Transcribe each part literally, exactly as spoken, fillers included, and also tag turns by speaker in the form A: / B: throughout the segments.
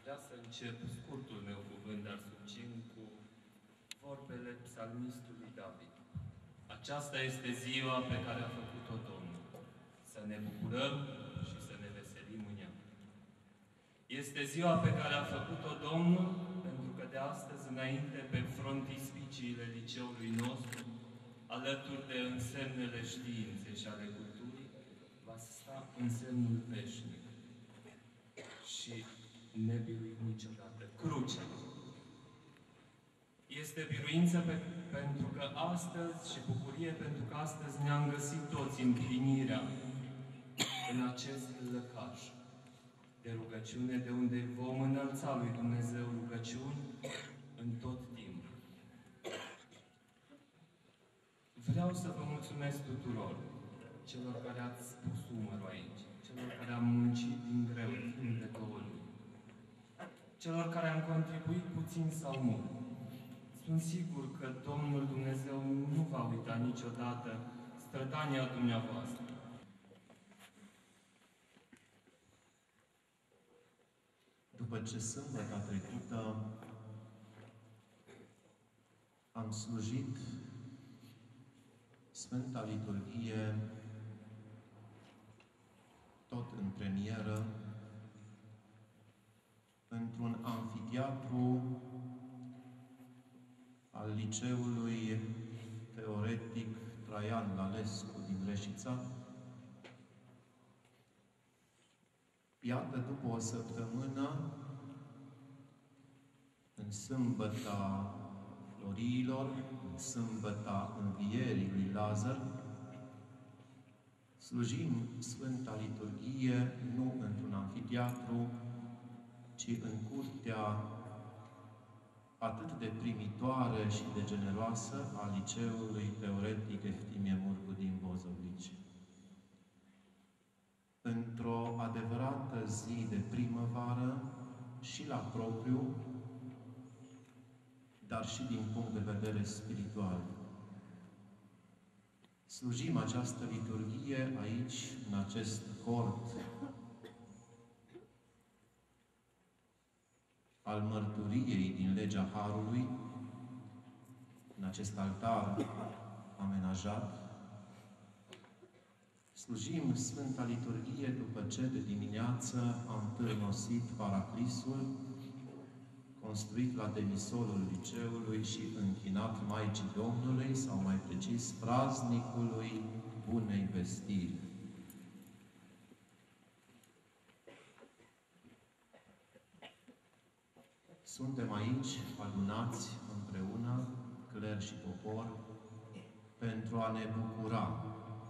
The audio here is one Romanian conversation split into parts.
A: vrea să încep scurtul meu cuvânt, dar succint, cu vorbele psalmistului David. Aceasta este ziua pe care a făcut-o Domnul. Să ne bucurăm și să ne veselim în ea. Este ziua pe care a făcut-o Domnul, pentru că de astăzi înainte, pe frontispiciile liceului nostru, alături de însemnele științei și ale culturii, va sta însemnul veșnic și nebiruit niciodată, crucea. Este biruință pe, pentru că astăzi și bucurie pentru că astăzi ne-am găsit toți împlinirea în acest lăcaș de rugăciune, de unde vom înălța lui Dumnezeu rugăciuni în tot timpul. Vreau să vă mulțumesc tuturor, celor care ați pus umărul aici, celor care am muncit din greu timp de două luni, celor care am contribuit puțin sau mult. Sunt sigur că Domnul Dumnezeu nu va uita niciodată strădania dumneavoastră.
B: După ce sâmbăta trecută am slujit Sfânta Liturghie tot în premieră, într-un amfiteatru al Liceului Teoretic Traian Lalescu din Reșița. Iată, după o săptămână, în sâmbăta Floriilor, în sâmbăta Învierii lui Lazar, slujim Sfânta Liturghie nu într-un amfiteatru, ci în curtea atât de primitoare și de generoasă a Liceului Teoretic Eftimie Murgu din Bozovici. Într-o adevărată zi de primăvară și la propriu, dar și din punct de vedere spiritual. Slujim această liturghie aici, în acest cort al mărturiei din legea Harului, în acest altar amenajat. Slujim Sfânta Liturghie după ce de dimineață am târnosit Paraclisul, construit la demisolul liceului și închinat Maicii Domnului, sau mai precis, praznicului Bunei Vestiri. Suntem aici, adunați împreună, cler și popor, pentru a ne bucura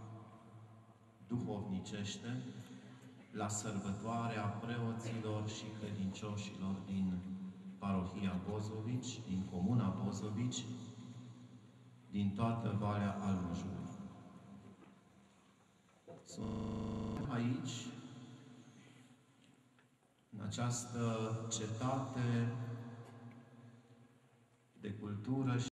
B: duhovnicește la sărbătoarea preoților și credincioșilor din parohia Bozovici, din comuna Bozovici, din toată Valea Alunjului. Sunt aici, în această cetate de cultură și